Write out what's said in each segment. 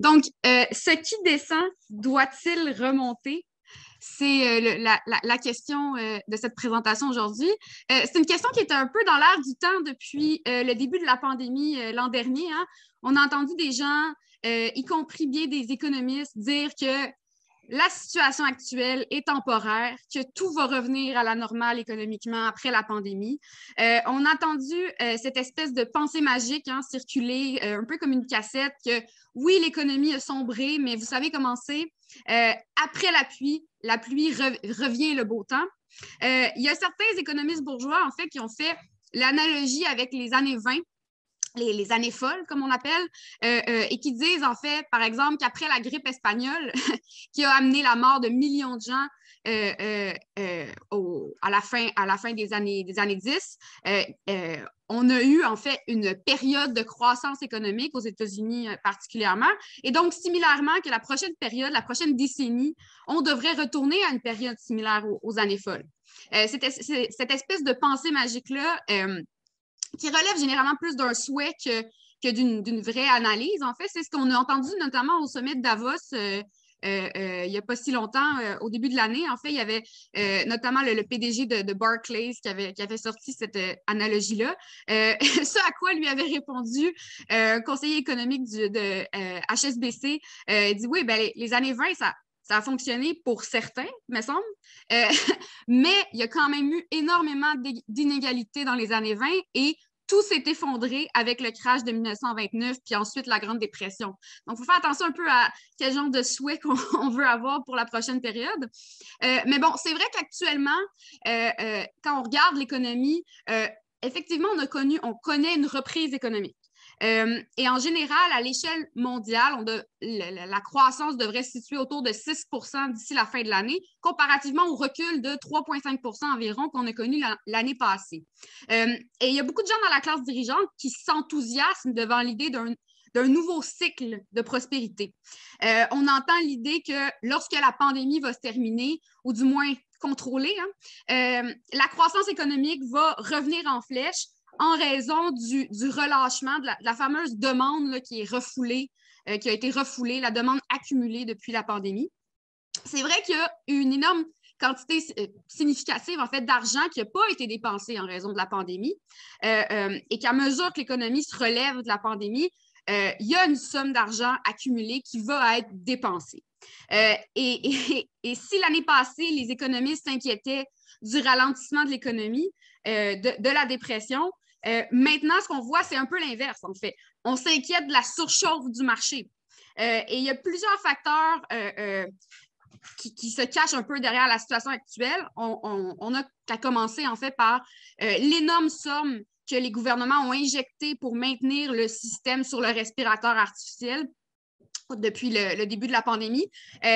Donc, ce qui descend doit-il remonter? C'est la question de cette présentation aujourd'hui. C'est une question qui est un peu dans l'air du temps depuis le début de la pandémie l'an dernier. Hein. On a entendu des gens, y compris bien des économistes, dire que la situation actuelle est temporaire, que tout va revenir à la normale économiquement après la pandémie. On a entendu cette espèce de pensée magique circuler un peu comme une cassette que oui, l'économie a sombré, mais vous savez comment c'est. Après la pluie revient le beau temps. Il y a certains économistes bourgeois, en fait, qui ont fait l'analogie avec les années 20, les années folles, comme on appelle, et qui disent, en fait, par exemple, qu'après la grippe espagnole, qui a amené la mort de millions de gens à la fin des années 10, on a eu, en fait, une période de croissance économique aux États-Unis particulièrement. Et donc, similairement que la prochaine période, la prochaine décennie, on devrait retourner à une période similaire aux années folles. Cette espèce de pensée magique-là qui relève généralement plus d'un souhait que d'une vraie analyse. En fait, c'est ce qu'on a entendu notamment au sommet de Davos il n'y a pas si longtemps, au début de l'année. En fait, il y avait notamment le PDG de Barclays qui avait sorti cette analogie-là. Ce à quoi lui avait répondu conseiller économique de HSBC, il dit oui, ben, les années 20, ça a fonctionné pour certains, me semble, mais il y a quand même eu énormément d'inégalités dans les années 20 et tout s'est effondré avec le crash de 1929 puis ensuite la Grande Dépression. Donc, il faut faire attention un peu à quel genre de souhait qu'on veut avoir pour la prochaine période. Mais bon, c'est vrai qu'actuellement, quand on regarde l'économie, effectivement, on connaît une reprise économique. Et en général, à l'échelle mondiale, la croissance devrait se situer autour de 6 % d'ici la fin de l'année, comparativement au recul de 3,5 % environ qu'on a connu l'année passée. Et il y a beaucoup de gens dans la classe dirigeante qui s'enthousiasment devant l'idée d'un nouveau cycle de prospérité. On entend l'idée que lorsque la pandémie va se terminer, ou du moins contrôlée, la croissance économique va revenir en flèche en raison du relâchement de la fameuse demande là, qui a été refoulée, la demande accumulée depuis la pandémie. C'est vrai qu'il y a une énorme quantité significative en fait, d'argent qui n'a pas été dépensé en raison de la pandémie et qu'à mesure que l'économie se relève de la pandémie, il y a une somme d'argent accumulée qui va être dépensée. Et si l'année passée, les économistes s'inquiétaient du ralentissement de l'économie, de la dépression, maintenant, ce qu'on voit, c'est un peu l'inverse, en fait. On s'inquiète de la surchauffe du marché. Et il y a plusieurs facteurs qui se cachent un peu derrière la situation actuelle. On a qu'à commencer, en fait, par l'énorme somme que les gouvernements ont injectée pour maintenir le système sur le respirateur artificiel depuis le début de la pandémie.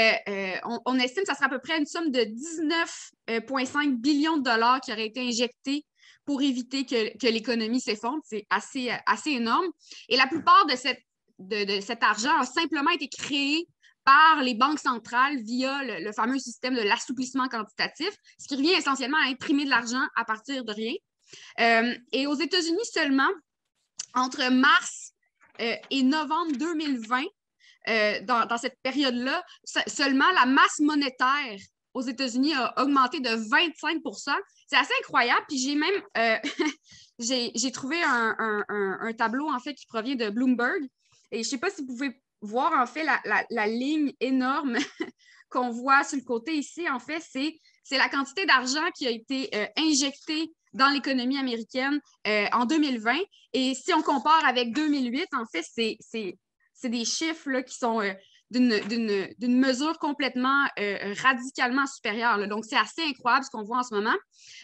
On estime que ça sera à peu près une somme de 19,5 billions de dollars qui aurait été injectée pour éviter que l'économie s'effondre. C'est assez énorme. Et la plupart de cet argent a simplement été créé par les banques centrales via le fameux système de l'assouplissement quantitatif, ce qui revient essentiellement à imprimer de l'argent à partir de rien. Et aux États-Unis seulement, entre mars et novembre 2020, dans cette période-là, seulement la masse monétaire aux États-Unis a augmenté de 25 %. C'est assez incroyable. Puis j'ai même j'ai trouvé un tableau en fait qui provient de Bloomberg. Et je ne sais pas si vous pouvez voir en fait la ligne énorme qu'on voit sur le côté ici. En fait, c'est la quantité d'argent qui a été injectée dans l'économie américaine en 2020. Et si on compare avec 2008, en fait, c'est des chiffres là, qui sont d'une mesure complètement radicalement supérieure. Là. Donc, c'est assez incroyable ce qu'on voit en ce moment.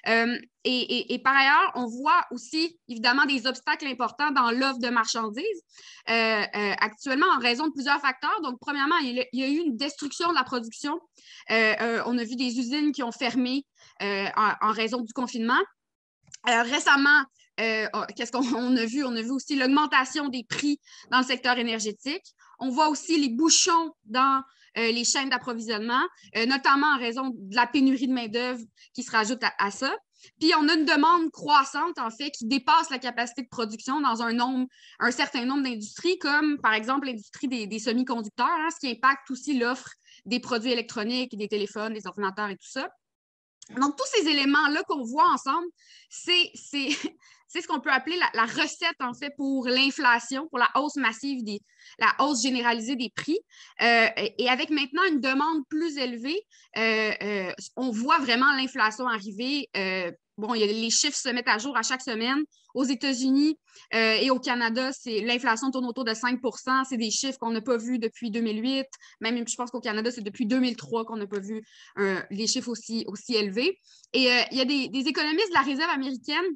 Et par ailleurs, on voit aussi, évidemment, des obstacles importants dans l'offre de marchandises actuellement en raison de plusieurs facteurs. Donc, premièrement, il y a eu une destruction de la production. On a vu des usines qui ont fermé en raison du confinement. Récemment, qu'est-ce qu'on a vu? On a vu aussi l'augmentation des prix dans le secteur énergétique. On voit aussi les bouchons dans les chaînes d'approvisionnement, notamment en raison de la pénurie de main-d'œuvre qui se rajoute à ça. Puis on a une demande croissante, en fait, qui dépasse la capacité de production dans un certain nombre d'industries, comme par exemple l'industrie des semi-conducteurs, hein, ce qui impacte aussi l'offre des produits électroniques, des téléphones, des ordinateurs et tout ça. Donc, tous ces éléments-là qu'on voit ensemble, c'est ce qu'on peut appeler la recette, en fait, pour l'inflation, pour la hausse massive, la hausse généralisée des prix. Et avec maintenant une demande plus élevée, on voit vraiment l'inflation arriver. Bon, les chiffres se mettent à jour à chaque semaine. Aux États-Unis et au Canada, l'inflation tourne autour de 5 %. C'est des chiffres qu'on n'a pas vus depuis 2008. Même, je pense qu'au Canada, c'est depuis 2003 qu'on n'a pas vu les chiffres aussi élevés. Et il y a des économistes de la Réserve américaine,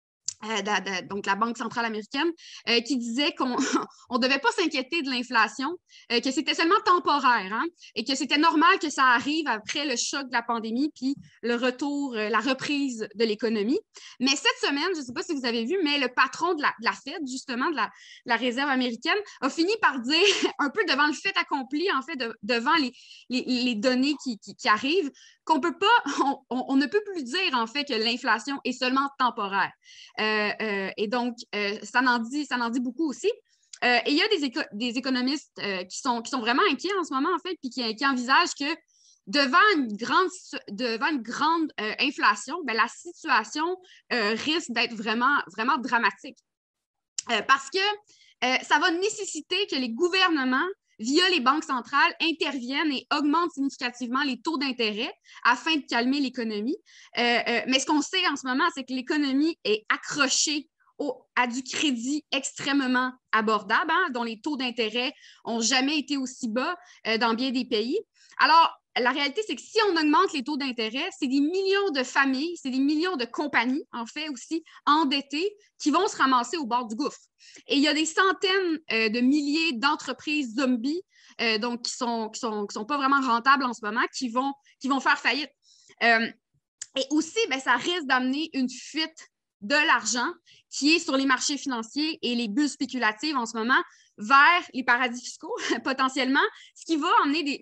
donc la Banque centrale américaine, qui disait qu'on ne devait pas s'inquiéter de l'inflation, que c'était seulement temporaire, hein, et que c'était normal que ça arrive après le choc de la pandémie, puis le retour, la reprise de l'économie. Mais cette semaine, je ne sais pas si vous avez vu, mais le patron de la Fed, justement, de la Réserve américaine, a fini par dire, un peu devant le fait accompli, en fait, devant les données qui arrivent, qu'on peut pas, on ne peut plus dire, en fait, que l'inflation est seulement temporaire. Et donc, ça en dit beaucoup aussi. Et il y a des économistes qui sont vraiment inquiets en ce moment, en fait, puis qui envisagent que devant une grande inflation, ben, la situation risque d'être vraiment, vraiment dramatique. Parce que ça va nécessiter que les gouvernements, via les banques centrales, interviennent et augmentent significativement les taux d'intérêt afin de calmer l'économie. Mais ce qu'on sait en ce moment, c'est que l'économie est accrochée à du crédit extrêmement abordable, hein, dont les taux d'intérêt n'ont jamais été aussi bas dans bien des pays. Alors, la réalité, c'est que si on augmente les taux d'intérêt, c'est des millions de familles, c'est des millions de compagnies, en fait, aussi endettées, qui vont se ramasser au bord du gouffre. Et il y a des centaines de milliers d'entreprises zombies, donc qui sont pas vraiment rentables en ce moment, qui vont faire faillite. Et aussi, ben, ça risque d'amener une fuite de l'argent qui est sur les marchés financiers et les bulles spéculatives en ce moment vers les paradis fiscaux, potentiellement, ce qui va emmener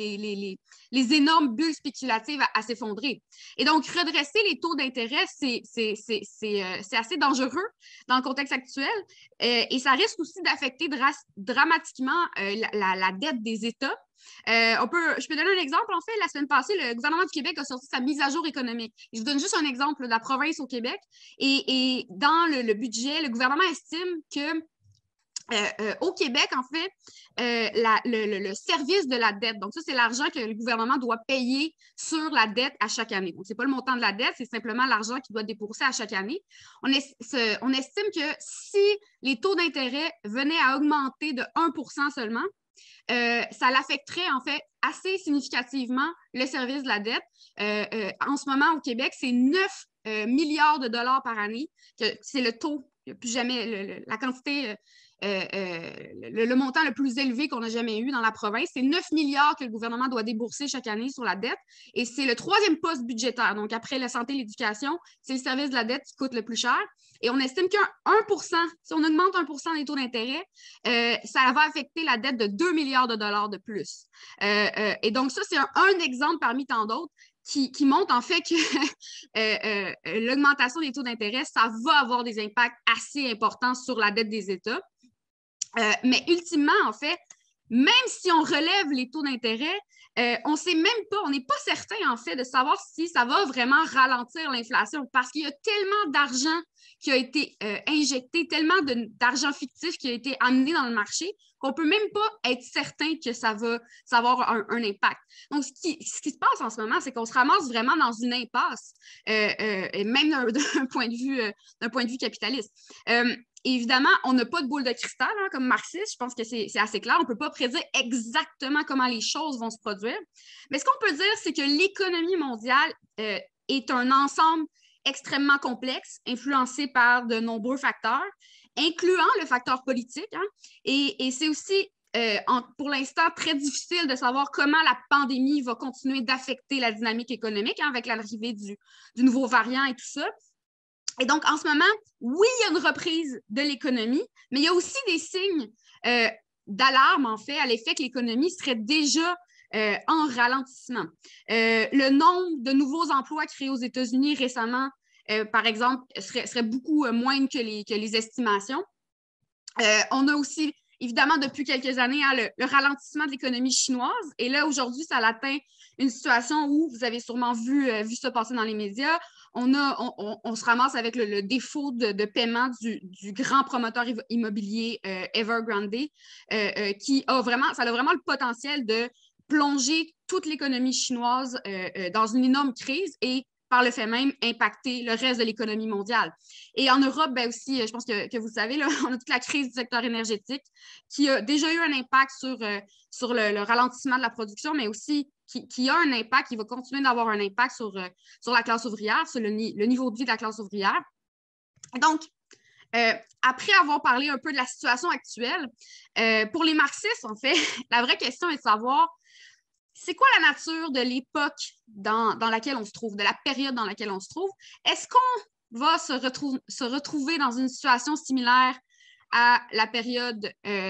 les énormes bulles spéculatives à s'effondrer. Et donc, redresser les taux d'intérêt, c'est assez dangereux dans le contexte actuel et ça risque aussi d'affecter dramatiquement la dette des États. Je peux donner un exemple. En fait, la semaine passée, le gouvernement du Québec a sorti sa mise à jour économique. Je vous donne juste un exemple de la province au Québec. Et dans le budget, le gouvernement estime que au Québec, en fait, le service de la dette, donc ça, c'est l'argent que le gouvernement doit payer sur la dette à chaque année. Donc, ce n'est pas le montant de la dette, c'est simplement l'argent qu'il doit débourser à chaque année. On estime que si les taux d'intérêt venaient à augmenter de 1 % seulement, ça l'affecterait en fait assez significativement le service de la dette. En ce moment, au Québec, c'est 9 milliards de dollars par année. C'est le taux, plus jamais la quantité, le montant le plus élevé qu'on a jamais eu dans la province. C'est 9 milliards que le gouvernement doit débourser chaque année sur la dette. Et c'est le troisième poste budgétaire. Donc, après la santé et l'éducation, c'est le service de la dette qui coûte le plus cher. Et on estime qu'un 1 %, si on augmente 1 % des taux d'intérêt, ça va affecter la dette de 2 milliards de dollars de plus. Et donc, ça, c'est un exemple parmi tant d'autres qui montre en fait que l'augmentation des taux d'intérêt, ça va avoir des impacts assez importants sur la dette des États. Mais ultimement, en fait, même si on relève les taux d'intérêt, on ne sait même pas, on n'est pas certain, en fait, de savoir si ça va vraiment ralentir l'inflation parce qu'il y a tellement d'argent qui a été injecté, tellement d'argent fictif qui a été amené dans le marché qu'on ne peut même pas être certain que ça va avoir un impact. Donc, ce qui se passe en ce moment, c'est qu'on se ramasse vraiment dans une impasse, et même d'un point de vue capitaliste. Évidemment, on n'a pas de boule de cristal, hein, comme marxiste. Je pense que c'est assez clair. On ne peut pas prédire exactement comment les choses vont se produire. Mais ce qu'on peut dire, c'est que l'économie mondiale est un ensemble extrêmement complexe, influencé par de nombreux facteurs, incluant le facteur politique. Hein, et c'est aussi, pour l'instant, très difficile de savoir comment la pandémie va continuer d'affecter la dynamique économique, hein, avec l'arrivée du nouveau variant et tout ça. Et donc, en ce moment, oui, il y a une reprise de l'économie, mais il y a aussi des signes d'alarme, en fait, à l'effet que l'économie serait déjà en ralentissement. Le nombre de nouveaux emplois créés aux États-Unis récemment par exemple, serait beaucoup moindre que les estimations. On a aussi, évidemment, depuis quelques années, hein, le ralentissement de l'économie chinoise. Et là, aujourd'hui, ça atteint une situation où vous avez sûrement vu ça passer dans les médias. On se ramasse avec le défaut de paiement du grand promoteur immobilier Evergrande, qui a vraiment, ça a vraiment le potentiel de plonger toute l'économie chinoise dans une énorme crise et par le fait même, impacter le reste de l'économie mondiale. Et en Europe, ben aussi, je pense que vous savez, là, on a toute la crise du secteur énergétique qui a déjà eu un impact sur le ralentissement de la production, mais aussi qui a un impact, qui va continuer d'avoir un impact sur la classe ouvrière, sur le niveau de vie de la classe ouvrière. Donc, après avoir parlé un peu de la situation actuelle, pour les marxistes, en fait, la vraie question est de savoir c'est quoi la nature de l'époque dans laquelle on se trouve, de la période dans laquelle on se trouve? Est-ce qu'on va se retrouver dans une situation similaire à la période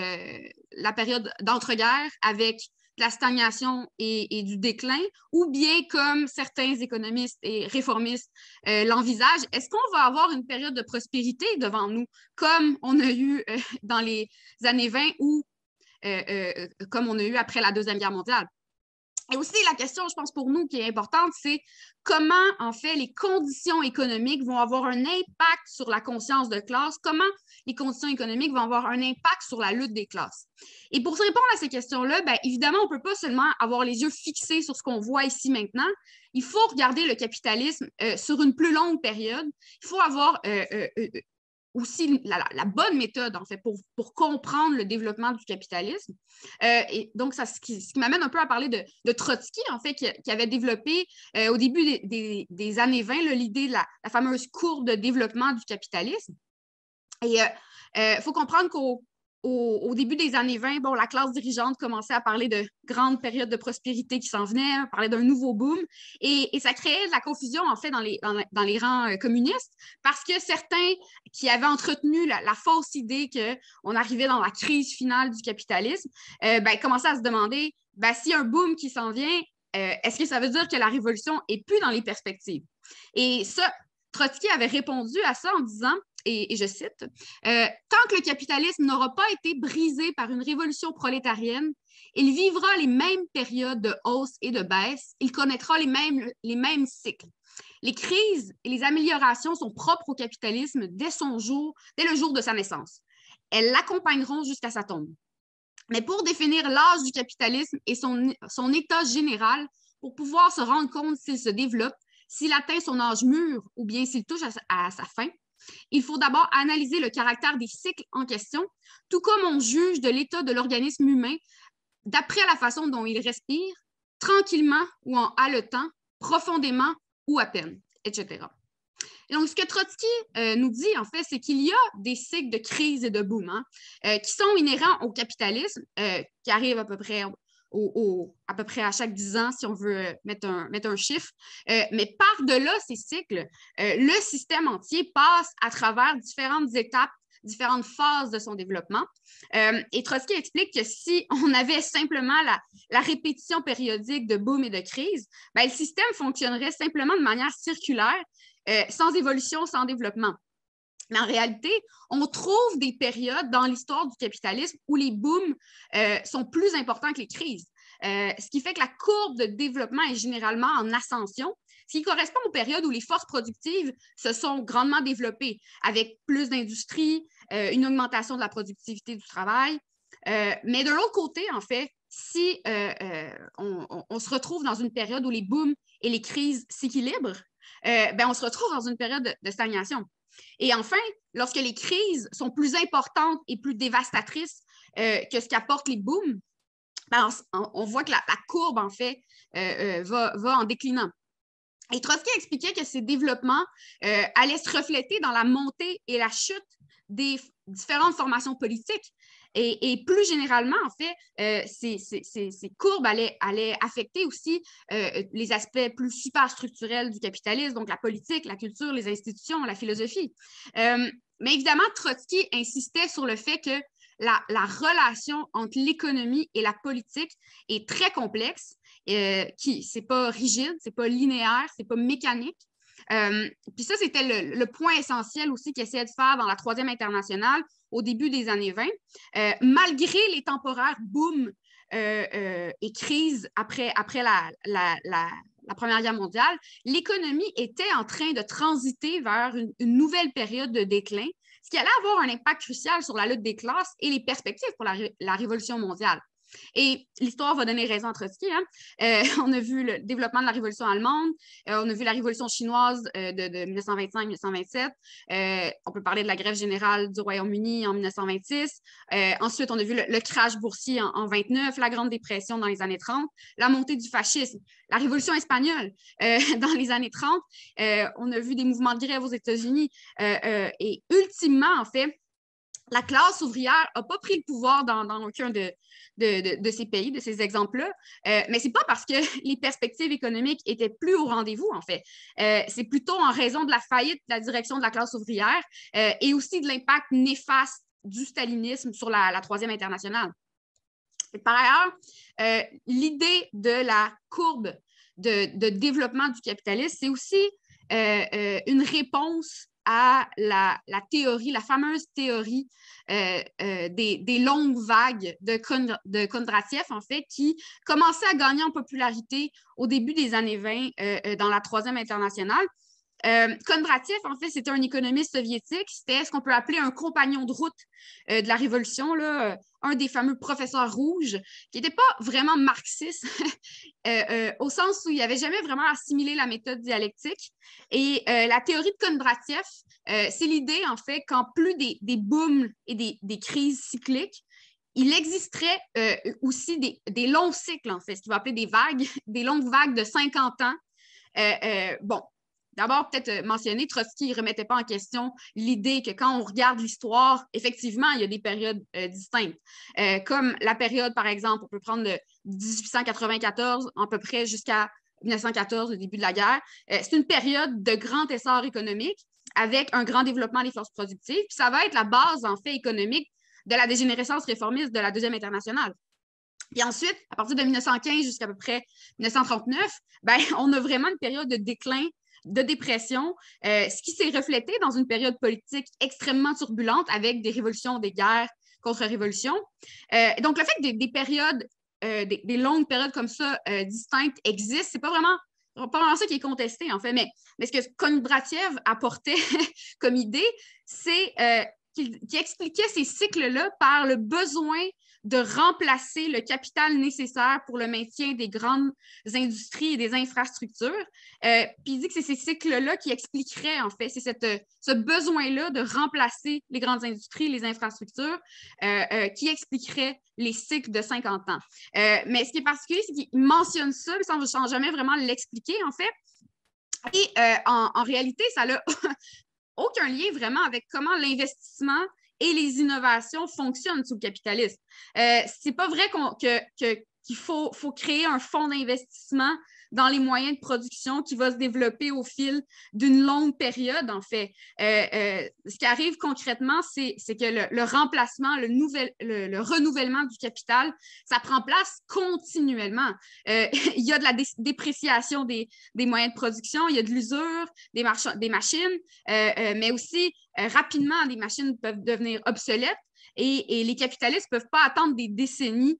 d'entre-guerres avec de la stagnation et du déclin, ou bien comme certains économistes et réformistes l'envisagent, est-ce qu'on va avoir une période de prospérité devant nous, comme on a eu dans les années 20 ou comme on a eu après la Deuxième Guerre mondiale? Et aussi, la question, je pense, pour nous, qui est importante, c'est comment, en fait, les conditions économiques vont avoir un impact sur la conscience de classe, comment les conditions économiques vont avoir un impact sur la lutte des classes. Et pour se répondre à ces questions-là, bien, évidemment, on ne peut pas seulement avoir les yeux fixés sur ce qu'on voit ici maintenant. Il faut regarder le capitalisme sur une plus longue période. Il faut avoir aussi la bonne méthode, en fait, pour comprendre le développement du capitalisme. Et donc, ce qui m'amène un peu à parler de Trotsky, en fait, qui avait développé au début des années 20 l'idée de la fameuse courbe de développement du capitalisme. Et il faut comprendre qu'au début des années 20, bon, la classe dirigeante commençait à parler de grandes périodes de prospérité qui s'en venaient, parlait d'un nouveau boom, et ça créait de la confusion, en fait, dans les rangs communistes, parce que certains qui avaient entretenu la fausse idée qu'on arrivait dans la crise finale du capitalisme, commençaient à se demander, s'il y a un boom qui s'en vient, est-ce que ça veut dire que la révolution n'est plus dans les perspectives? Et ça, Trotsky avait répondu à ça en disant, et je cite, « Tant que le capitalisme n'aura pas été brisé par une révolution prolétarienne, il vivra les mêmes périodes de hausse et de baisse, il connaîtra les mêmes cycles. Les crises et les améliorations sont propres au capitalisme dès le jour de sa naissance. Elles l'accompagneront jusqu'à sa tombe. Mais pour définir l'âge du capitalisme et son état général, pour pouvoir se rendre compte s'il se développe, s'il atteint son âge mûr ou bien s'il touche à sa fin, il faut d'abord analyser le caractère des cycles en question, tout comme on juge de l'état de l'organisme humain d'après la façon dont il respire, tranquillement ou en haletant, profondément ou à peine, etc. » Et donc, ce que Trotsky nous dit, en fait, c'est qu'il y a des cycles de crise et de boom qui sont inhérents au capitalisme, qui arrivent à peu près à chaque 10 ans, si on veut mettre un chiffre. Mais par-delà ces cycles, le système entier passe à travers différentes étapes, différentes phases de son développement. Et Trotsky explique que si on avait simplement la répétition périodique de boom et de crise, le système fonctionnerait simplement de manière circulaire, sans évolution, sans développement. Mais en réalité, on trouve des périodes dans l'histoire du capitalisme où les booms sont plus importants que les crises. Ce qui fait que la courbe de développement est généralement en ascension, ce qui correspond aux périodes où les forces productives se sont grandement développées, avec plus d'industrie, une augmentation de la productivité du travail. Mais de l'autre côté, en fait, si on se retrouve dans une période où les booms et les crises s'équilibrent, on se retrouve dans une période de stagnation. Et enfin, lorsque les crises sont plus importantes et plus dévastatrices que ce qu'apportent les booms, on voit que la courbe, en fait, va en déclinant. Et Trotsky expliquait que ces développements allaient se refléter dans la montée et la chute des différentes formations politiques. Et plus généralement, en fait, ces courbes allaient affecter aussi les aspects plus superstructurels du capitalisme, donc la politique, la culture, les institutions, la philosophie. Mais évidemment, Trotsky insistait sur le fait que la relation entre l'économie et la politique est très complexe, c'est pas rigide, c'est pas linéaire, c'est pas mécanique. Puis ça, c'était le point essentiel aussi qu'il essayait de faire dans la Troisième internationale au début des années 20. Malgré les temporaires boom et crises après la Première Guerre mondiale, l'économie était en train de transiter vers une nouvelle période de déclin, ce qui allait avoir un impact crucial sur la lutte des classes et les perspectives pour la Révolution mondiale. Et l'histoire va donner raison à Trotsky. Hein? On a vu le développement de la Révolution allemande, on a vu la Révolution chinoise de 1925-1927, on peut parler de la grève générale du Royaume-Uni en 1926, ensuite on a vu le crash boursier en 1929, la Grande Dépression dans les années 30, la montée du fascisme, la Révolution espagnole dans les années 30, on a vu des mouvements de grève aux États-Unis et ultimement, en fait, la classe ouvrière n'a pas pris le pouvoir dans aucun de ces pays, de ces exemples-là, mais ce n'est pas parce que les perspectives économiques étaient plus au rendez-vous, en fait. C'est plutôt en raison de la faillite de la direction de la classe ouvrière et aussi de l'impact néfaste du stalinisme sur la Troisième internationale. Et par ailleurs, l'idée de la courbe de développement du capitalisme, c'est aussi une réponse à la théorie, la fameuse théorie des longues vagues de Kondratiev, en fait, qui commençait à gagner en popularité au début des années 20 dans la Troisième internationale. Kondratiev, en fait, c'était un économiste soviétique. C'était ce qu'on peut appeler un compagnon de route de la Révolution, là, un des fameux professeurs rouges, qui n'était pas vraiment marxiste, au sens où il n'avait jamais vraiment assimilé la méthode dialectique. Et la théorie de Kondratiev, c'est l'idée, en fait, qu'en plus des booms et des crises cycliques, il existerait aussi des longs cycles, en fait, ce qu'il va appeler des vagues, des longues vagues de 50 ans. Bon, d'abord, peut-être mentionner, Trotsky ne remettait pas en question l'idée que quand on regarde l'histoire, effectivement, il y a des périodes distinctes. Comme la période, par exemple, on peut prendre de 1894 à peu près jusqu'à 1914, le début de la guerre. C'est une période de grand essor économique avec un grand développement des forces productives. Puis ça va être la base, en fait, économique de la dégénérescence réformiste de la Deuxième internationale. Puis ensuite, à partir de 1915 jusqu'à peu près 1939, ben, on a vraiment une période de déclin, de dépression, ce qui s'est reflété dans une période politique extrêmement turbulente avec des révolutions, des guerres, contre-révolutions. Donc, le fait que des périodes, des longues périodes comme ça distinctes existent, c'est pas vraiment ça qui est contesté, en fait. Mais ce que Kondratiev apportait comme idée, c'est qu'il expliquait ces cycles-là par le besoin de remplacer le capital nécessaire pour le maintien des grandes industries et des infrastructures. Puis il dit que c'est ces cycles-là qui expliqueraient, en fait, c'est ce besoin-là de remplacer les grandes industries, les infrastructures, qui expliquerait les cycles de 50 ans. Mais ce qui est particulier, c'est qu'il mentionne ça, mais sans jamais vraiment l'expliquer, en fait. Et en réalité, ça n'a aucun lien vraiment avec comment l'investissement et les innovations fonctionnent sous le capitalisme. C'est pas vrai qu'il faut créer un fonds d'investissement dans les moyens de production qui va se développer au fil d'une longue période, en fait. Ce qui arrive concrètement, c'est que le remplacement, le renouvellement du capital, ça prend place continuellement. Il y a de la dépréciation des moyens de production, il y a de l'usure des machines, mais aussi, rapidement, les machines peuvent devenir obsolètes et les capitalistes ne peuvent pas attendre des décennies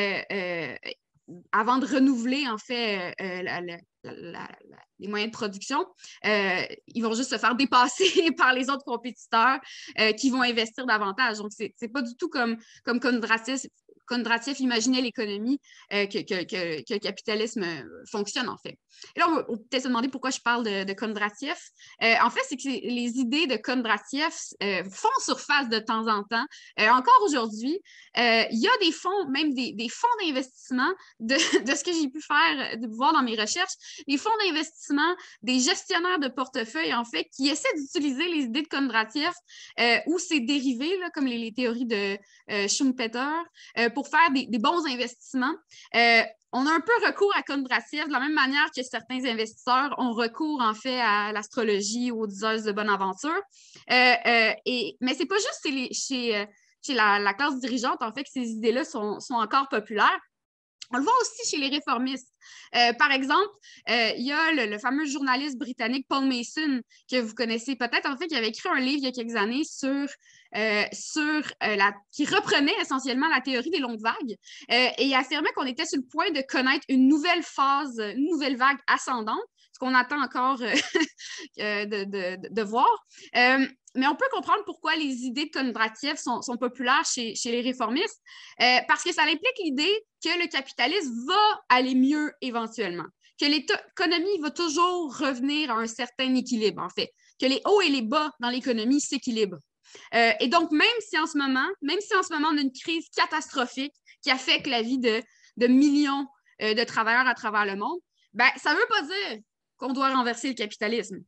avant de renouveler, en fait, les moyens de production. Ils vont juste se faire dépasser par les autres compétiteurs qui vont investir davantage. Donc, c'est pas du tout comme Kondratiev imaginait l'économie que le capitalisme fonctionne, en fait. Et là, on peut peut-être se demander pourquoi je parle de Kondratiev. En fait, c'est que les idées de Kondratiev font surface de temps en temps. Encore aujourd'hui, il y a des fonds, même des fonds d'investissement, de ce que j'ai pu voir dans mes recherches, des fonds d'investissement, des gestionnaires de portefeuille, en fait, qui essaient d'utiliser les idées de Kondratiev ou ses dérivés, là, comme les théories de Schumpeter, pour faire des bons investissements. On a un peu recours à Kondratiev de la même manière que certains investisseurs ont recours, en fait, à l'astrologie ou aux diseuses de bonne aventure. Mais c'est pas juste chez la classe dirigeante, en fait, que ces idées-là sont encore populaires. On le voit aussi chez les réformistes. Par exemple, il y a le fameux journaliste britannique Paul Mason, que vous connaissez peut-être, en fait, qui avait écrit un livre il y a quelques années qui reprenait essentiellement la théorie des longues vagues et il affirmait qu'on était sur le point de connaître une nouvelle phase, une nouvelle vague ascendante, ce qu'on attend encore de voir. Mais on peut comprendre pourquoi les idées de Kondratiev sont populaires chez les réformistes, parce que ça implique l'idée que le capitalisme va aller mieux éventuellement, que l'économie va toujours revenir à un certain équilibre, en fait, que les hauts et les bas dans l'économie s'équilibrent. Et donc, même si en ce moment, on a une crise catastrophique qui affecte la vie de millions de travailleurs à travers le monde, ben, ça ne veut pas dire qu'on doit renverser le capitalisme.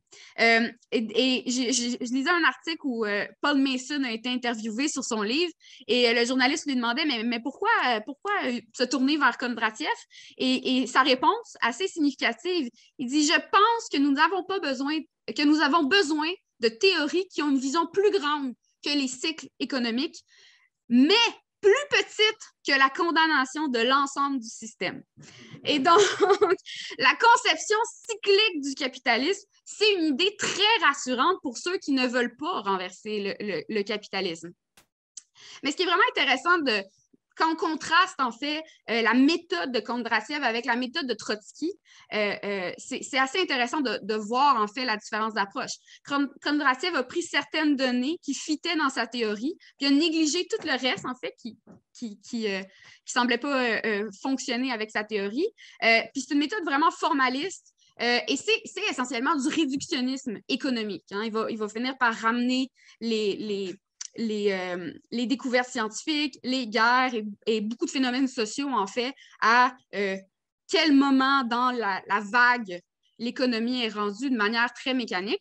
Je lisais un article où Paul Mason a été interviewé sur son livre et le journaliste lui demandait mais pourquoi se tourner vers Kondratiev? Et sa réponse, assez significative, il dit « Je pense que nous avons besoin de théories qui ont une vision plus grande que les cycles économiques, mais plus petite que la condamnation de l'ensemble du système. » Et donc, la conception cyclique du capitalisme, c'est une idée très rassurante pour ceux qui ne veulent pas renverser le capitalisme. Mais ce qui est vraiment intéressant quand on contraste, en fait, la méthode de Kondratiev avec la méthode de Trotsky, c'est assez intéressant de voir, en fait, la différence d'approche. Kondratiev a pris certaines données qui fitaient dans sa théorie, puis a négligé tout le reste, en fait, qui semblait pas fonctionner avec sa théorie. Puis c'est une méthode vraiment formaliste, et c'est essentiellement du réductionnisme économique. Hein. Il va finir par ramener les découvertes scientifiques, les guerres et beaucoup de phénomènes sociaux, en fait, à quel moment dans la vague l'économie est rendue de manière très mécanique.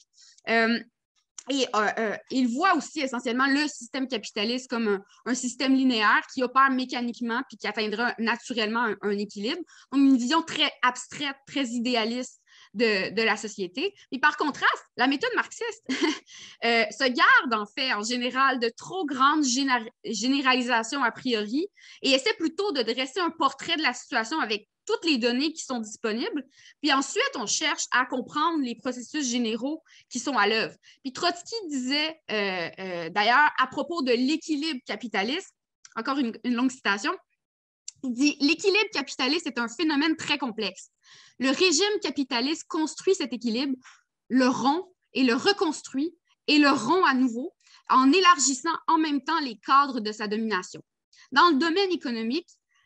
Il voit aussi essentiellement le système capitaliste comme un système linéaire qui opère mécaniquement puis qui atteindra naturellement un équilibre. Donc, une vision très abstraite, très idéaliste de la société. Et par contraste, la méthode marxiste se garde en fait en général de trop grandes généralisations a priori et essaie plutôt de dresser un portrait de la situation avec toutes les données qui sont disponibles. Puis ensuite, on cherche à comprendre les processus généraux qui sont à l'œuvre. Puis Trotsky disait d'ailleurs à propos de l'équilibre capitaliste, encore une longue citation, il dit « L'équilibre capitaliste est un phénomène très complexe. Le régime capitaliste construit cet équilibre, le rompt et le reconstruit et le rompt à nouveau en élargissant en même temps les cadres de sa domination. Dans le domaine économique,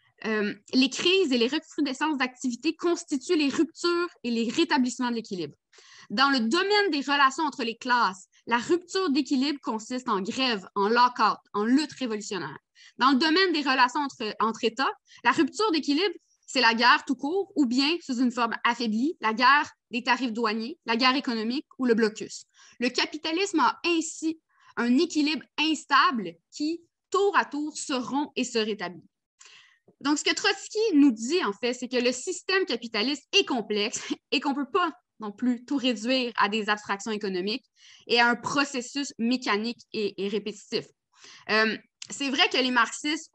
les crises et les recrudescences d'activité constituent les ruptures et les rétablissements de l'équilibre. Dans le domaine des relations entre les classes, la rupture d'équilibre consiste en grève, en lock-out, en lutte révolutionnaire. Dans le domaine des relations entre États, la rupture d'équilibre, c'est la guerre tout court ou bien, sous une forme affaiblie, la guerre des tarifs douaniers, la guerre économique ou le blocus. Le capitalisme a ainsi un équilibre instable qui, tour à tour, se rompt et se rétablit. Donc, ce que Trotsky nous dit, en fait, c'est que le système capitaliste est complexe et qu'on ne peut pas non plus tout réduire à des abstractions économiques et à un processus mécanique et répétitif. C'est vrai que les marxistes,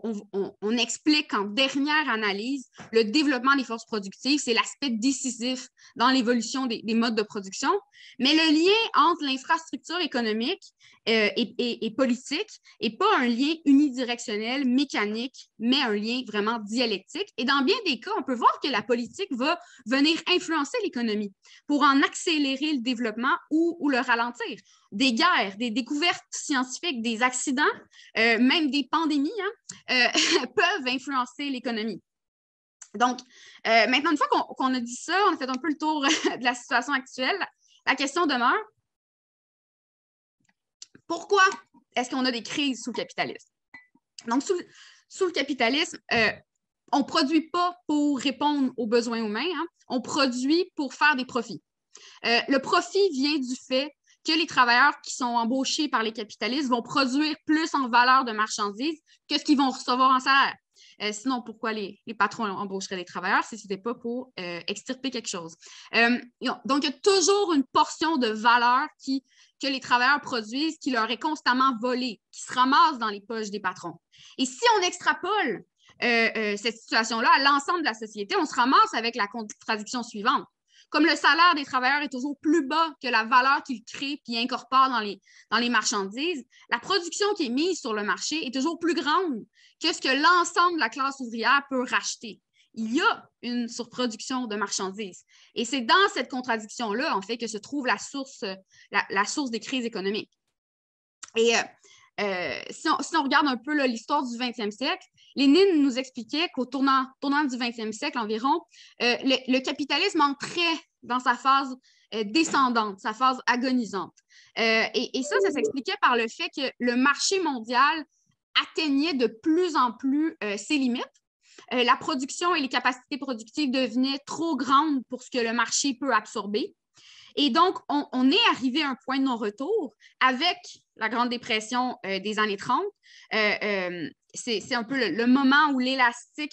on explique en dernière analyse le développement des forces productives, c'est l'aspect décisif dans l'évolution des modes de production, mais le lien entre l'infrastructure économique et politique n'est pas un lien unidirectionnel, mécanique, mais un lien vraiment dialectique. Et dans bien des cas, on peut voir que la politique va venir influencer l'économie pour en accélérer le développement ou le ralentir. Des guerres, des découvertes scientifiques, des accidents, même des pandémies peuvent influencer l'économie. Donc, maintenant, une fois qu'on a dit ça, on a fait un peu le tour de la situation actuelle, la question demeure, pourquoi est-ce qu'on a des crises sous le capitalisme? Donc, sous le capitalisme, on ne produit pas pour répondre aux besoins humains, hein, on produit pour faire des profits. Le profit vient du fait que les travailleurs qui sont embauchés par les capitalistes vont produire plus en valeur de marchandises que ce qu'ils vont recevoir en salaire. Sinon, pourquoi les patrons embaucheraient les travailleurs si ce n'était pas pour extirper quelque chose? Donc, il y a toujours une portion de valeur que les travailleurs produisent qui leur est constamment volée, qui se ramasse dans les poches des patrons. Et si on extrapole cette situation-là à l'ensemble de la société, on se ramasse avec la contradiction suivante. Comme le salaire des travailleurs est toujours plus bas que la valeur qu'ils créent puis incorporent dans les marchandises, la production qui est mise sur le marché est toujours plus grande que ce que l'ensemble de la classe ouvrière peut racheter. Il y a une surproduction de marchandises. Et c'est dans cette contradiction-là, en fait, que se trouve la source des crises économiques. Et si on regarde un peu l'histoire du 20e siècle, Lénine nous expliquait qu'au tournant du 20e siècle environ, le capitalisme entrait dans sa phase descendante, sa phase agonisante. Et ça s'expliquait par le fait que le marché mondial atteignait de plus en plus ses limites. La production et les capacités productives devenaient trop grandes pour ce que le marché peut absorber. Et donc, on est arrivé à un point de non-retour avec la Grande Dépression des années 30. C'est un peu le moment où l'élastique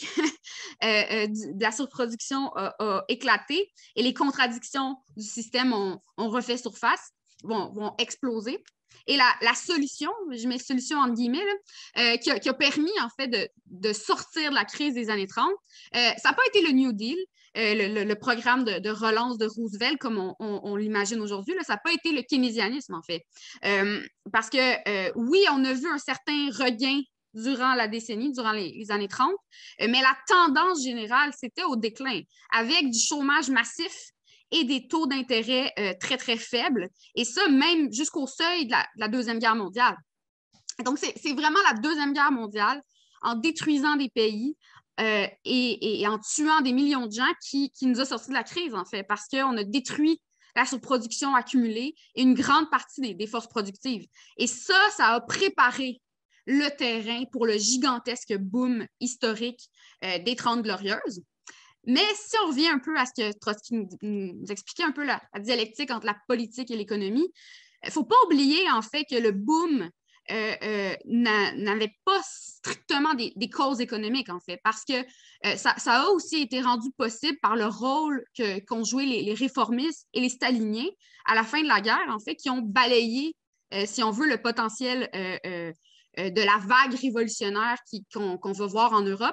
de la surproduction a éclaté et les contradictions du système ont refait surface, vont exploser. Et la solution, je mets solution entre guillemets, là, qui a permis en fait de sortir de la crise des années 30, ça n'a pas été le New Deal, le programme de relance de Roosevelt comme on l'imagine aujourd'hui, ça n'a pas été le keynésianisme en fait. Parce que oui, on a vu un certain regain durant la décennie, durant les années 30, mais la tendance générale, c'était au déclin, avec du chômage massif et des taux d'intérêt très, très faibles, et ça même jusqu'au seuil de la Deuxième Guerre mondiale. Donc, c'est vraiment la Deuxième Guerre mondiale, en détruisant des pays et en tuant des millions de gens qui nous a sortis de la crise, en fait, parce qu'on a détruit la surproduction accumulée et une grande partie des forces productives. Et ça a préparé le terrain pour le gigantesque boom historique des 30 Glorieuses. Mais si on revient un peu à ce que Trotsky nous expliquait, un peu la dialectique entre la politique et l'économie, il ne faut pas oublier en fait que le boom n'avait pas strictement des causes économiques, en fait, parce que ça a aussi été rendu possible par le rôle qu'ont joué les réformistes et les staliniens à la fin de la guerre, en fait, qui ont balayé, si on veut, le potentiel de la vague révolutionnaire qu'on va voir en Europe.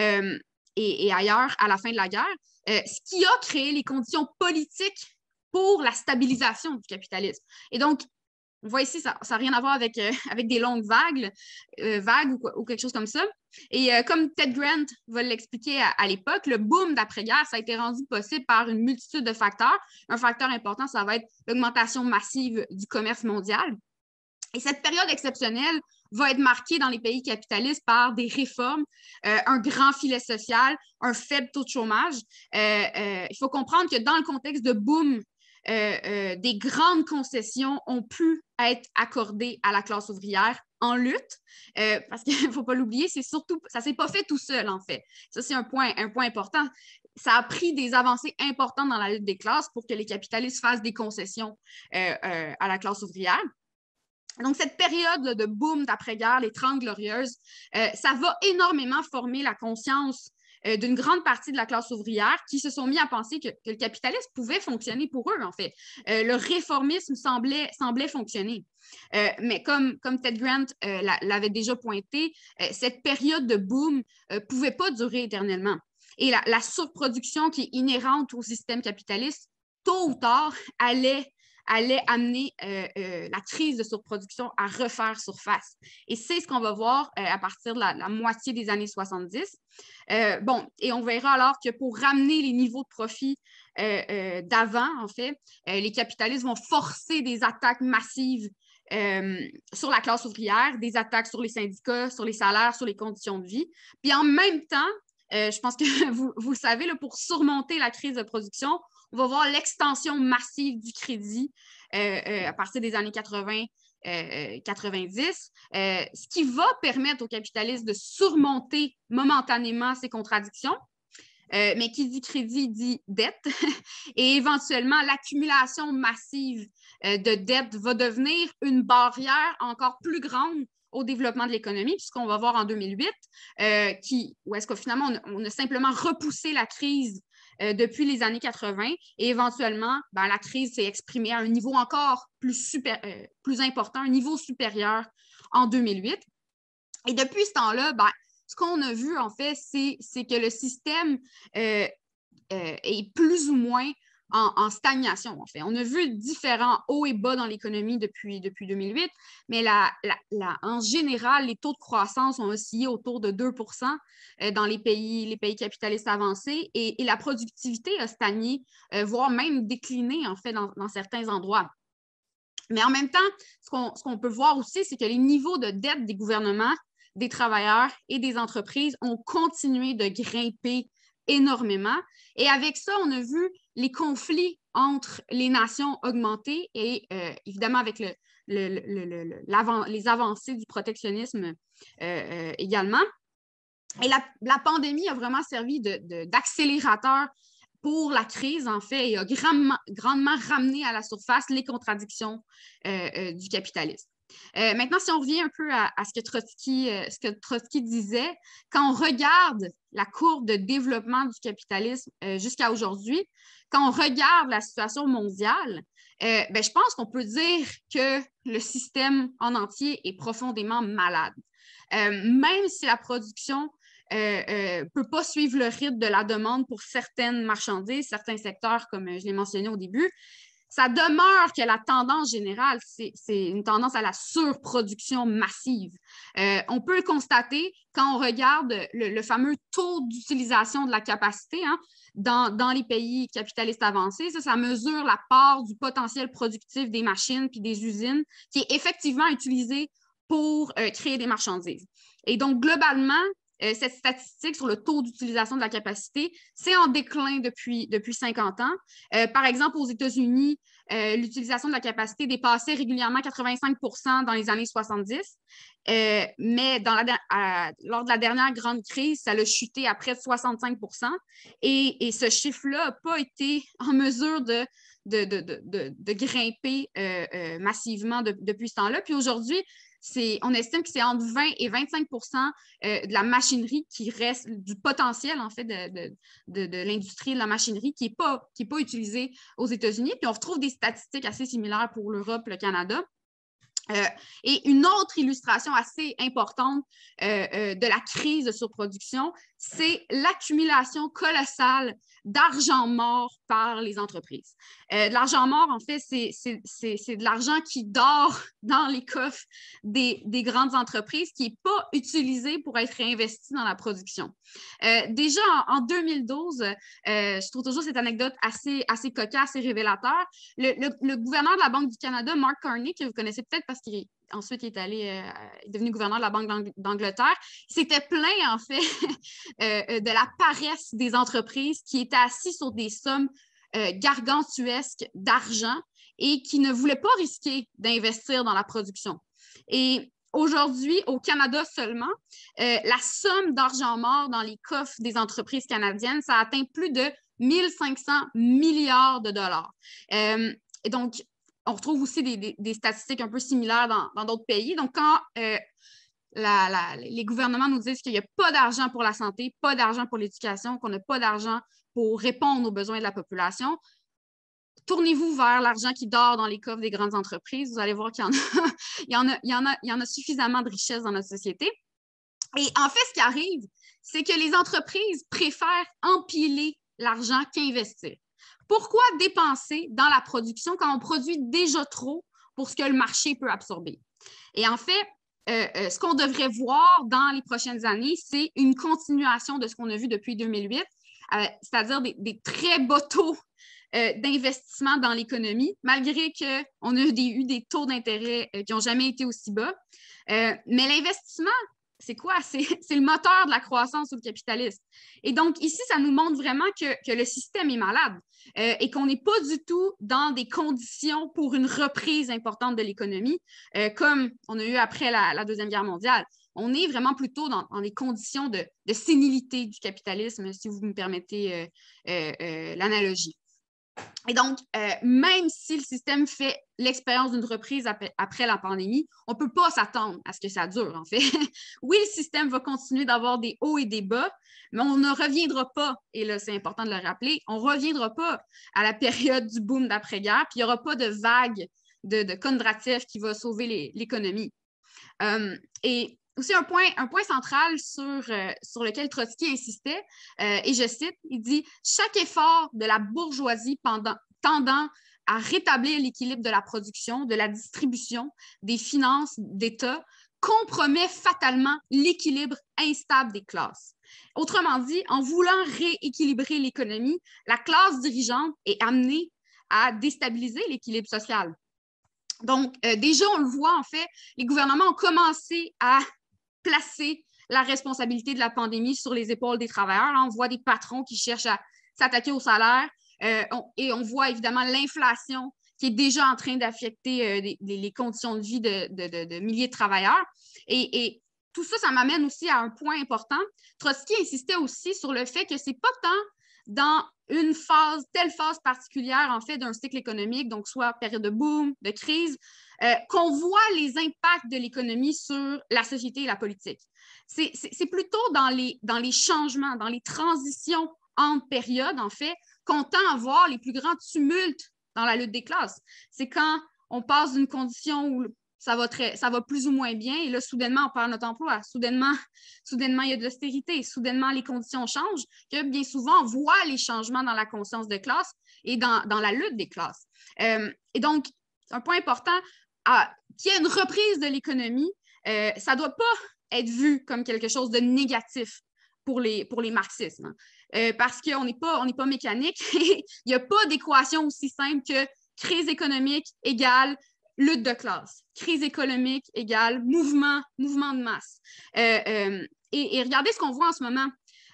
Et ailleurs à la fin de la guerre, ce qui a créé les conditions politiques pour la stabilisation du capitalisme. Et donc, on voit ici, ça n'a rien à voir avec des longues vagues ou quelque chose comme ça. Et comme Ted Grant va l'expliquer à l'époque, le boom d'après-guerre, ça a été rendu possible par une multitude de facteurs. Un facteur important, ça va être l'augmentation massive du commerce mondial. Et cette période exceptionnelle va être marquée dans les pays capitalistes par des réformes, un grand filet social, un faible taux de chômage. Il faut comprendre que dans le contexte de boom, des grandes concessions ont pu être accordées à la classe ouvrière en lutte, parce qu'il ne faut pas l'oublier, ça ne s'est pas fait tout seul, en fait. Ça, c'est un point important. Ça a pris des avancées importantes dans la lutte des classes pour que les capitalistes fassent des concessions à la classe ouvrière. Donc, cette période de boom d'après-guerre, les 30 Glorieuses, ça va énormément former la conscience d'une grande partie de la classe ouvrière qui se sont mis à penser que le capitalisme pouvait fonctionner pour eux, en fait. Le réformisme semblait fonctionner. Mais comme Ted Grant l'avait déjà pointé, cette période de boom ne pouvait pas durer éternellement. Et la surproduction qui est inhérente au système capitaliste, tôt ou tard, allait amener la crise de surproduction à refaire surface. Et c'est ce qu'on va voir à partir de la moitié des années 70. Et on verra alors que pour ramener les niveaux de profit d'avant, en fait, les capitalistes vont forcer des attaques massives sur la classe ouvrière, des attaques sur les syndicats, sur les salaires, sur les conditions de vie. Puis en même temps, je pense que vous le savez, là, pour surmonter la crise de production, on va voir l'extension massive du crédit à partir des années 80, 90, ce qui va permettre aux capitalistes de surmonter momentanément ces contradictions. Mais qui dit crédit dit dette. Et éventuellement, l'accumulation massive de dette va devenir une barrière encore plus grande au développement de l'économie, puisqu'on va voir en 2008, où est-ce que finalement, on a simplement repoussé la crise depuis les années 80 et éventuellement, la crise s'est exprimée à un niveau encore plus important, un niveau supérieur en 2008. Et depuis ce temps-là, ce qu'on a vu, en fait, c'est que le système est plus ou moins en stagnation, en fait. On a vu différents hauts et bas dans l'économie depuis 2008, mais en général, les taux de croissance ont oscillé autour de 2 dans les pays capitalistes avancés et la productivité a stagné, voire même décliné, en fait, dans certains endroits. Mais en même temps, ce qu'on peut voir aussi, c'est que les niveaux de dette des gouvernements, des travailleurs et des entreprises ont continué de grimper énormément. Et avec ça, on a vu les conflits entre les nations augmenter et évidemment avec les avancées du protectionnisme également. Et la pandémie a vraiment servi d'accélérateur pour la crise, en fait, et a grandement ramené à la surface les contradictions du capitalisme. Maintenant, si on revient un peu à ce que Trotsky disait, quand on regarde la courbe de développement du capitalisme jusqu'à aujourd'hui, quand on regarde la situation mondiale, je pense qu'on peut dire que le système en entier est profondément malade. Même si la production ne peut pas suivre le rythme de la demande pour certaines marchandises, certains secteurs, comme je l'ai mentionné au début, ça demeure que la tendance générale, c'est une tendance à la surproduction massive. On peut le constater quand on regarde le fameux taux d'utilisation de la capacité dans les pays capitalistes avancés. Ça mesure la part du potentiel productif des machines puis des usines qui est effectivement utilisée pour créer des marchandises. Et donc, globalement, cette statistique sur le taux d'utilisation de la capacité, c'est en déclin depuis 50 ans. Par exemple, aux États-Unis, l'utilisation de la capacité dépassait régulièrement 85 % dans les années 70, mais lors de la dernière grande crise, ça a chuté à près de 65 %. Et ce chiffre-là n'a pas été en mesure de grimper massivement depuis ce temps-là. Puis aujourd'hui, on estime que c'est entre 20 et 25 % de la machinerie qui reste, du potentiel, en fait, de l'industrie de la machinerie qui n'est pas utilisée aux États-Unis. Puis on retrouve des statistiques assez similaires pour l'Europe, le Canada. Et une autre illustration assez importante de la crise de surproduction, c'est l'accumulation colossale d'argent mort par les entreprises. De l'argent mort, en fait, c'est de l'argent qui dort dans les coffres des grandes entreprises, qui n'est pas utilisé pour être réinvesti dans la production. Déjà, en 2012, je trouve toujours cette anecdote assez cocasse et révélateur. Le gouverneur de la Banque du Canada, Mark Carney, que vous connaissez peut-être parce qu'ensuite il est devenu gouverneur de la Banque d'Angleterre, s'était plaint, en fait, de la paresse des entreprises qui étaient assis sur des sommes gargantuesques d'argent et qui ne voulaient pas risquer d'investir dans la production. Et aujourd'hui, au Canada seulement, la somme d'argent mort dans les coffres des entreprises canadiennes, ça atteint plus de 1 500 milliards de dollars. Et donc, on retrouve aussi des statistiques un peu similaires dans d'autres pays. Donc, quand les gouvernements nous disent qu'il n'y a pas d'argent pour la santé, pas d'argent pour l'éducation, qu'on n'a pas d'argent pour répondre aux besoins de la population, tournez-vous vers l'argent qui dort dans les coffres des grandes entreprises. Vous allez voir qu'il y en a suffisamment de richesses dans notre société. Et en fait, ce qui arrive, c'est que les entreprises préfèrent empiler l'argent qu'investir. Pourquoi dépenser dans la production quand on produit déjà trop pour ce que le marché peut absorber? Et en fait, ce qu'on devrait voir dans les prochaines années, c'est une continuation de ce qu'on a vu depuis 2008, c'est-à-dire des très bas taux d'investissement dans l'économie, malgré qu'on a eu des taux d'intérêt qui n'ont jamais été aussi bas. Mais l'investissement, c'est quoi? C'est le moteur de la croissance ou le capitalisme. Et donc, ici, ça nous montre vraiment que le système est malade et qu'on n'est pas du tout dans des conditions pour une reprise importante de l'économie, comme on a eu après la Deuxième Guerre mondiale. On est vraiment plutôt dans des conditions de sénilité du capitalisme, si vous me permettez l'analogie. Et donc, même si le système fait l'expérience d'une reprise après la pandémie, on ne peut pas s'attendre à ce que ça dure, en fait. Oui, le système va continuer d'avoir des hauts et des bas, mais on ne reviendra pas, et là, c'est important de le rappeler, on ne reviendra pas à la période du boom d'après-guerre, puis il n'y aura pas de vague de Kondratiev qui va sauver l'économie. Et aussi un point central sur lequel Trotsky insistait, et je cite, il dit « Chaque effort de la bourgeoisie tendant à rétablir l'équilibre de la production, de la distribution, des finances d'État, compromet fatalement l'équilibre instable des classes. » Autrement dit, en voulant rééquilibrer l'économie, la classe dirigeante est amenée à déstabiliser l'équilibre social. Donc, déjà, on le voit, en fait, les gouvernements ont commencé à placer la responsabilité de la pandémie sur les épaules des travailleurs. Là, on voit des patrons qui cherchent à s'attaquer au salaire et on voit évidemment l'inflation qui est déjà en train d'affecter les conditions de vie de milliers de travailleurs. Et tout ça, ça m'amène aussi à un point important. Trotsky insistait aussi sur le fait que ce n'est pas tant dans une telle phase particulière, en fait, d'un cycle économique, donc soit période de boom, de crise, qu'on voit les impacts de l'économie sur la société et la politique. C'est plutôt dans les changements, dans les transitions entre périodes, en fait, qu'on tend à voir les plus grands tumultes dans la lutte des classes. C'est quand on passe d'une condition où ça va plus ou moins bien, et là, soudainement, on perd notre emploi. Soudainement, il y a de l'austérité. Soudainement, les conditions changent, que bien souvent, on voit les changements dans la conscience de classe et dans la lutte des classes. Et donc, un point important, qu'il y ait une reprise de l'économie, ça ne doit pas être vu comme quelque chose de négatif pour les marxistes, hein. Parce qu'on n'est pas mécanique. Il n'y a pas d'équation aussi simple que crise économique égale lutte de classe. Crise économique égale mouvement de masse. Et regardez ce qu'on voit en ce moment.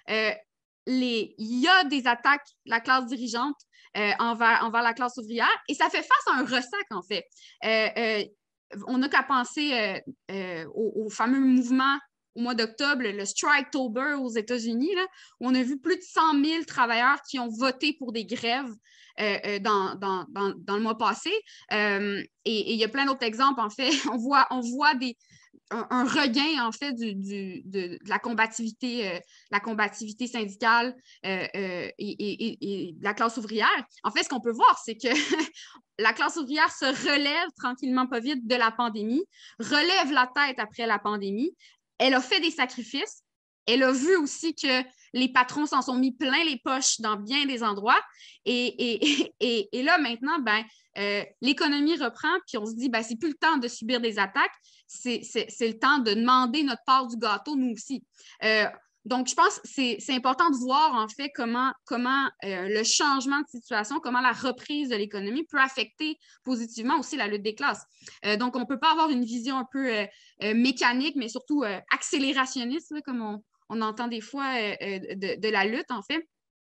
Il y a des attaques de la classe dirigeante envers la classe ouvrière et ça fait face à un ressac, en fait. On n'a qu'à penser au fameux mouvement au mois d'octobre, le Striketober aux États-Unis, là, où on a vu plus de 100 000 travailleurs qui ont voté pour des grèves dans le mois passé. Et il y a plein d'autres exemples, en fait. On voit un regain, en fait, de la combativité syndicale et de la classe ouvrière. En fait, ce qu'on peut voir, c'est que la classe ouvrière se relève tranquillement, pas vite, de la pandémie, relève la tête après la pandémie. Elle a fait des sacrifices. Elle a vu aussi que les patrons s'en sont mis plein les poches dans bien des endroits. Et là, maintenant, l'économie reprend, puis on se dit, c'est plus le temps de subir des attaques, c'est le temps de demander notre part du gâteau, nous aussi. Donc, je pense que c'est important de voir, en fait, comment le changement de situation, comment la reprise de l'économie peut affecter positivement aussi la lutte des classes. Donc, on ne peut pas avoir une vision un peu mécanique, mais surtout accélérationniste, là, comme on entend des fois de la lutte, en fait.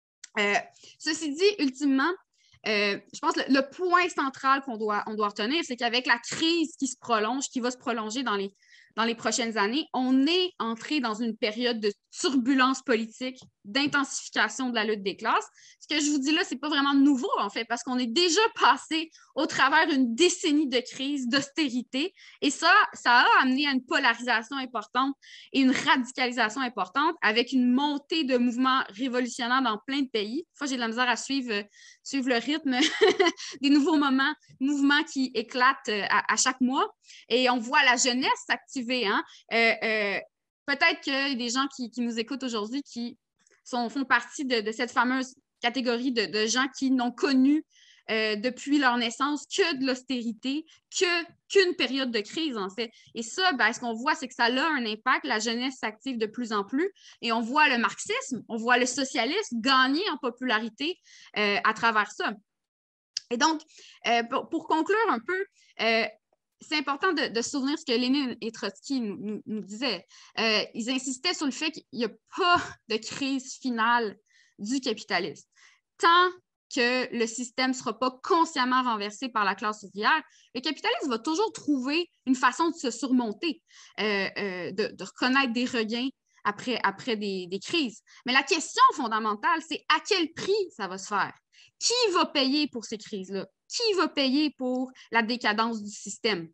Ceci dit, ultimement, je pense que le point central qu'on doit retenir, c'est qu'avec la crise qui va se prolonger dans les prochaines années, on est entré dans une période de turbulence politique, d'intensification de la lutte des classes. Ce que je vous dis là, ce n'est pas vraiment nouveau, en fait, parce qu'on est déjà passé au travers d'une décennie de crise, d'austérité, et ça a amené à une polarisation importante et une radicalisation importante avec une montée de mouvements révolutionnaires dans plein de pays. Des fois, j'ai de la misère à suivre le rythme des nouveaux mouvements qui éclatent à chaque mois. Et on voit la jeunesse s'activer. Hein? Peut-être qu'il y a des gens qui nous écoutent aujourd'hui qui font partie de cette fameuse catégorie de gens qui n'ont connu depuis leur naissance que de l'austérité, qu'une période de crise, en fait. Et ça, ce qu'on voit, c'est que ça a un impact. La jeunesse s'active de plus en plus et on voit le marxisme, on voit le socialisme gagner en popularité à travers ça. Et donc, pour conclure un peu, c'est important de se souvenir ce que Lénine et Trotsky nous disaient. Ils insistaient sur le fait qu'il n'y a pas de crise finale du capitalisme. Tant que le système ne sera pas consciemment renversé par la classe ouvrière, le capitalisme va toujours trouver une façon de se surmonter, de reconnaître des regains après des crises. Mais la question fondamentale, c'est à quel prix ça va se faire? Qui va payer pour ces crises-là? Qui va payer pour la décadence du système?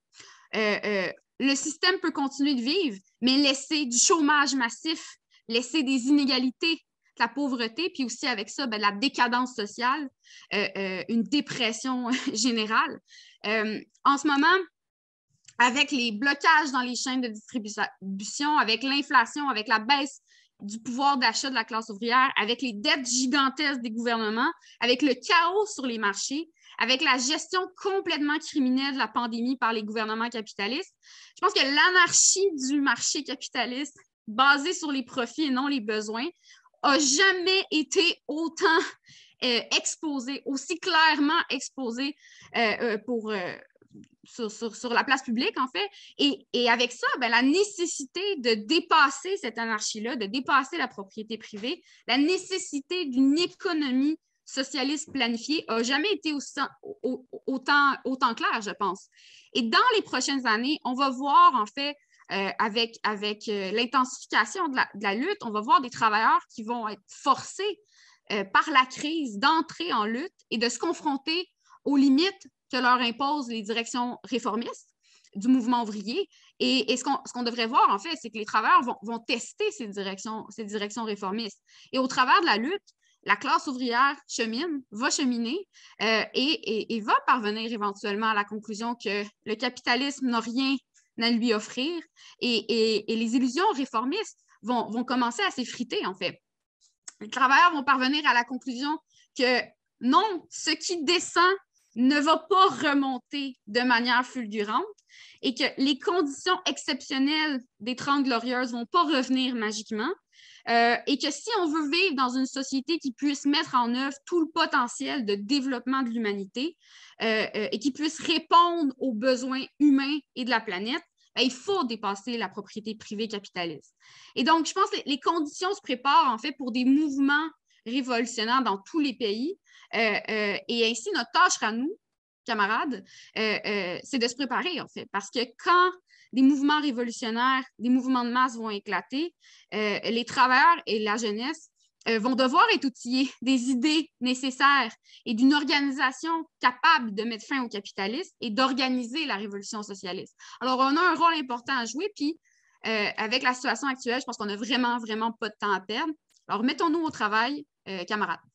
Le système peut continuer de vivre, mais laisser du chômage massif, laisser des inégalités, de la pauvreté, puis aussi avec ça, la décadence sociale, une dépression générale. En ce moment, avec les blocages dans les chaînes de distribution, avec l'inflation, avec la baisse du pouvoir d'achat de la classe ouvrière, avec les dettes gigantesques des gouvernements, avec le chaos sur les marchés, avec la gestion complètement criminelle de la pandémie par les gouvernements capitalistes. Je pense que l'anarchie du marché capitaliste, basée sur les profits et non les besoins, n'a jamais été autant exposée, aussi clairement exposée sur la place publique, en fait. Et avec ça, ben, la nécessité de dépasser cette anarchie-là, de dépasser la propriété privée, la nécessité d'une économie socialiste planifiée n'a jamais été autant claire, je pense. Et dans les prochaines années, on va voir, en fait, avec l'intensification de la lutte, on va voir des travailleurs qui vont être forcés par la crise d'entrer en lutte et de se confronter aux limites que leur imposent les directions réformistes du mouvement ouvrier. Et ce qu'on devrait voir, en fait, c'est que les travailleurs vont tester ces directions réformistes. Et au travers de la lutte, la classe ouvrière va cheminer et va parvenir éventuellement à la conclusion que le capitalisme n'a rien à lui offrir et les illusions réformistes vont commencer à s'effriter, en fait. Les travailleurs vont parvenir à la conclusion que non, ce qui descend ne va pas remonter de manière fulgurante et que les conditions exceptionnelles des 30 Glorieuses ne vont pas revenir magiquement et que si on veut vivre dans une société qui puisse mettre en œuvre tout le potentiel de développement de l'humanité et qui puisse répondre aux besoins humains et de la planète, ben, il faut dépasser la propriété privée capitaliste. Et donc, je pense que les conditions se préparent en fait pour des mouvements révolutionnaires dans tous les pays. Et ainsi, notre tâche à nous, camarades, c'est de se préparer, en fait, parce que quand des mouvements révolutionnaires, des mouvements de masse vont éclater, les travailleurs et la jeunesse vont devoir être outillés des idées nécessaires et d'une organisation capable de mettre fin au capitalisme et d'organiser la révolution socialiste. Alors, on a un rôle important à jouer, puis avec la situation actuelle, je pense qu'on n'a vraiment, vraiment pas de temps à perdre. Alors, mettons-nous au travail, camarades.